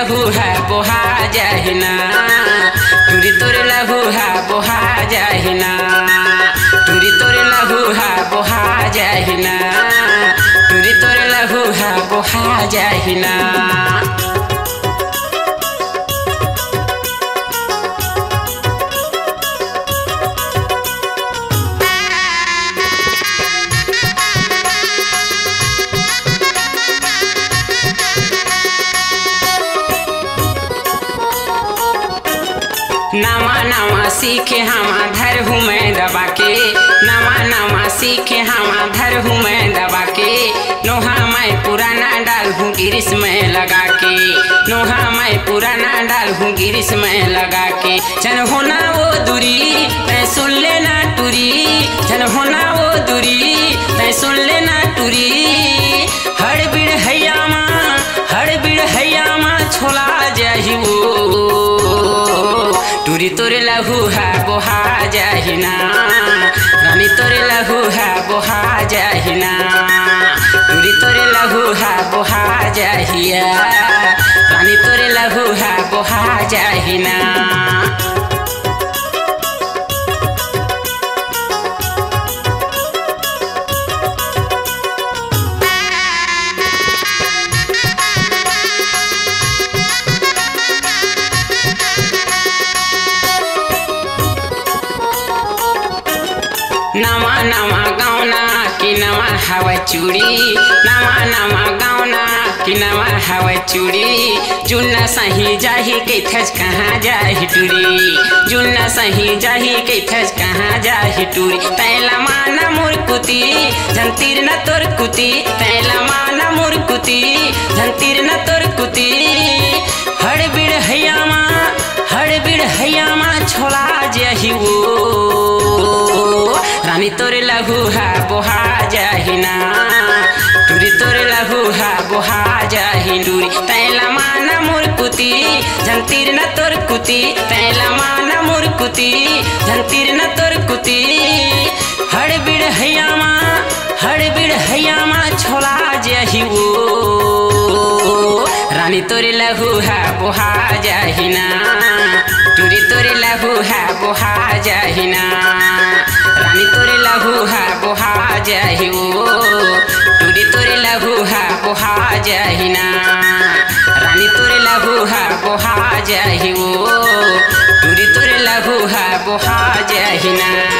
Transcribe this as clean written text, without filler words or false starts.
लहू है बोहा जाहिना टूरी तोरे लहू है बोहा जाहिना टूरी तोरे लहू है बोहा जाहिना टूरी तोरे लहू है बोहा जाहिना। नवा नवा सीखे हम धर हूँ मैं दबा के नवा नवा सीखे हम धर हूँ मैं दबा के नोहा मैं पुराना डाल हूँ गिरिश में लगा के नोहा मैं पुराना डाल हूँ गिरिश में लगा के जन होना वो दूरी तै सुन लेना टूरी जन होना वो दूरी तै सुन लेना टूरी हर बिड़ हैया माँ छोला जाही वो टूरी तोरे लहू है बोहा जाहिना रानी तोरे लहू है बोहा जाहिना टूरी तोरे लहू है बोहा जाहिया रानी तोरे लहू है बोहा जाहिना। नवा नवा गौना कि नवा हवा चूड़ी नवा नवा गौना कि नवा हवा चूड़ी जुन्ना सही जाही के थज कहाँ जाही टूरी जुन्ना सही जाही के थज कहाँ जाही टूरी तैला माना मुरकुती झंतीर न तोर कुती तैला माना मुरकुती झंतीर न तोर कुती हड़ बिड़ हैया माँ छोला जाही वो रानी तोरे लहू है बोहा जाहिना टूरी तोरे लहू है बोहा जाही टूरी तैला माना मुरकुती झंतीर न तोर कुती तैला माना मुरकुती झंतीर न तोर कुती हड़ बिड़ हैया माँ छोला जाही वो रानी तोरे लहू है बोहा जाहिना टूरी तोरे लहू है बोहा जाहिना रानी तोरे लहू है बोहा जाही वो टूरी तोरे लहू है बोहा जाहिना रानी तोरे लहू है बोहा जाही वो टूरी तोरे लहू है बोहा जाहिना।